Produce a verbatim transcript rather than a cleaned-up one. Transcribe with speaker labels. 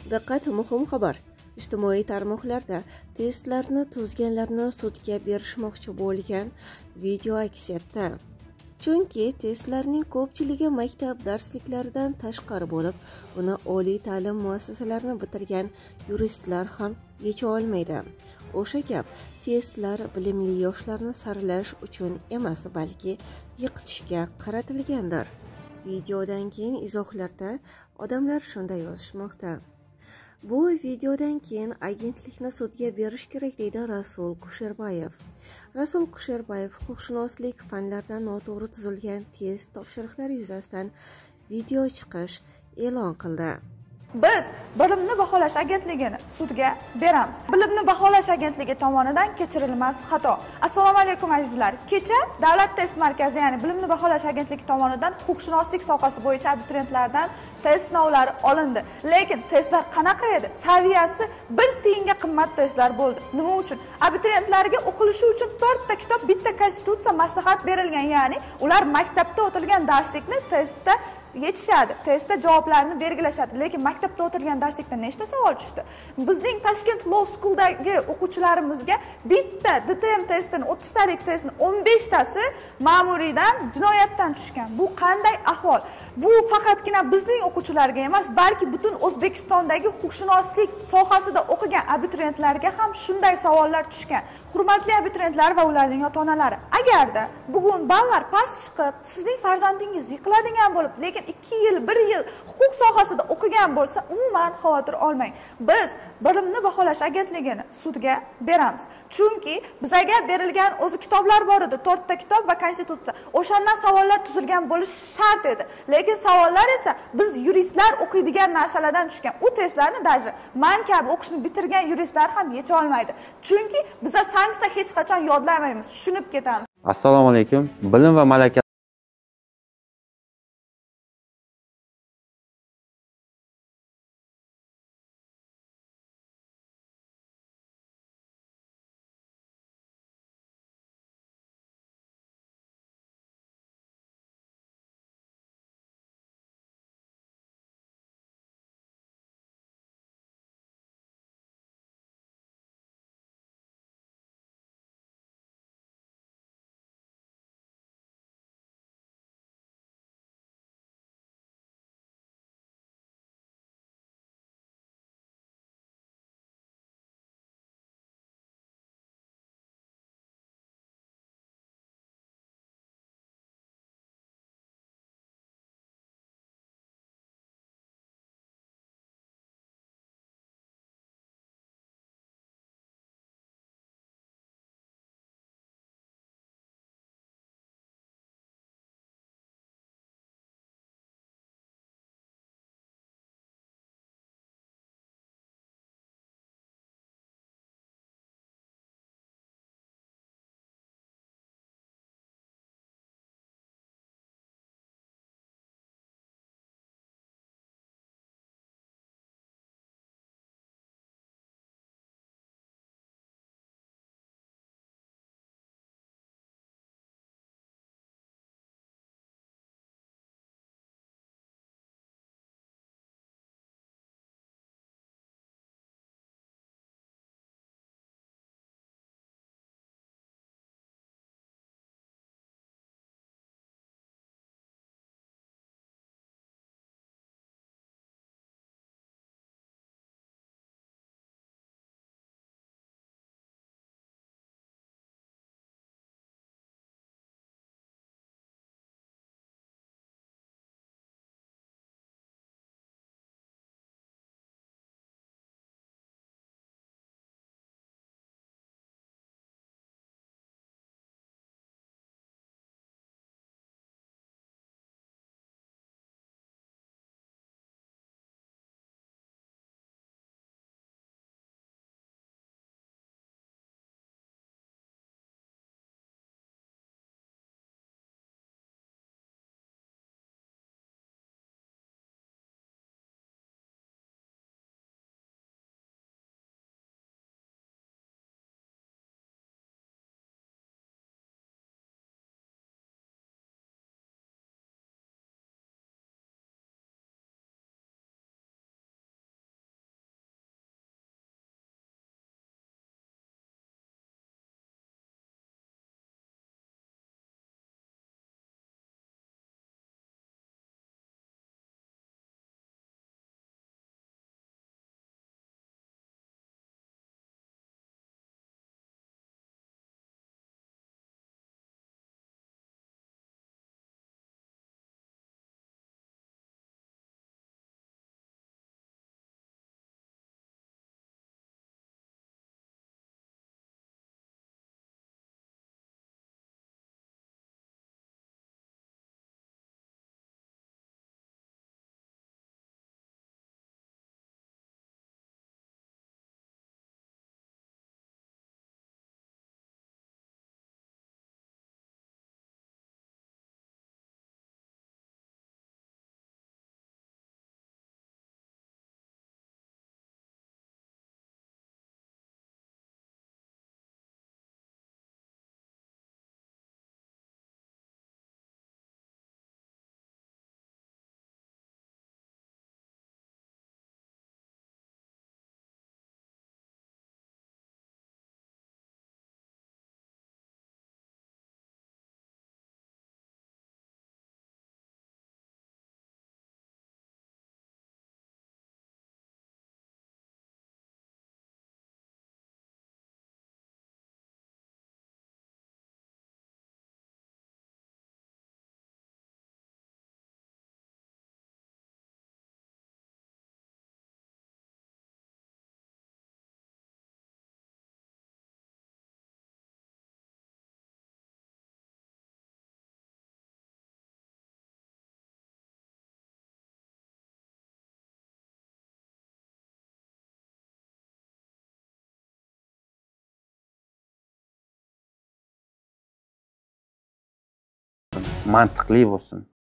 Speaker 1: Diqqat, muhim xabar. Ijtimoiy tarmoqlarda testlarni tuzganlarni sudga berishmoqchi bo'lgan video aks etdi. Chunki testlarning ko'pchiligi maktab darsliklaridan tashqari bo'lib, uni oliy ta'lim muassasalarini bitirgan yuristlar ham yecha olmaydi. O'sha gap, testlar bilimli yoshlarni saralash uchun emas, balki yiqitishga qaratilgandir. Videodan keyin izohlarda odamlar shunday yozishmoqda. Bu videodan keyin agentlikni sudga berish kerak, deydi Rasul Kusherbayev. Rasul Kusherbayev huquqshunoslik fanlaridan noto'g'ri tuzilgan test topshiriqlari yuzasidan video chiqish e'lon qildi.
Speaker 2: Biz bilimni baholash agentligini sudga beramiz. Bilimni baholash agentligi tomonidan kechirilmas xato. Assalomu alaykum azizlar. Kecha Davlat test markazi, ya'ni bilimni baholash agentligi tomonidan huquqshunoslik sohasi bo'yicha abituriyentlardan test sinovlari olindi. Lekin testlar qanaqa edi? Saviyasi bir tiyinga qimmat testlar bo'ldi. Nima uchun? Abituriyentlarga o'qilishi uchun to'rtta kitob, bitta konstitutsiya maslahat berilgan, ya'ni ular maktabda o'tilgan darslikni testda yetishadi, testda javoblarni belgilashadi. Lekin maktabda o'tilgan darslikda nechta savol tushdi? Bizning Toshkent Law School'dagi o'quvchilarimizga bitta D T M testini, o'ttiztalik testni o'n beshtasi ma'muriydan, jinoyatdan tushgan. Bu qanday ahvol? Bu faqatgina bizning o'quvchilarga emas, balki butun O'zbekistondagi huquqshunoslik sohasida o'qigan abituriyentlarga ham shunday savollar tushgan. Hurmatli abituriyentlar va ularning ota-onalari, agarda bugun ballar past chiqib, sizning farzandingiz yiqiladigan bo'lib, lekin ikki yil, bir yil huquq sohasida o'qigan bo'lsa, umuman xavotir olmang. Biz bilimni baholash agentligini sudga beramiz. Chunki bizga berilgan o'zi kitoblar bor edi, to'rtta kitob va konstitutsiya. O'shandan savollar tuzilgan bo'lishi shart edi. Lekin savollar esa biz yuristlar o'qiydigan narsalardan tushgan. U testlarni даже men kabi o'qishni bitirgan yuristlar ham yecha olmaydi. Chunki biza sanksiya hech qachon yodlamaymiz, tushunib ketamiz.
Speaker 3: Assalomu alaykum. Bilim va malaka mantiqli bo'lsin.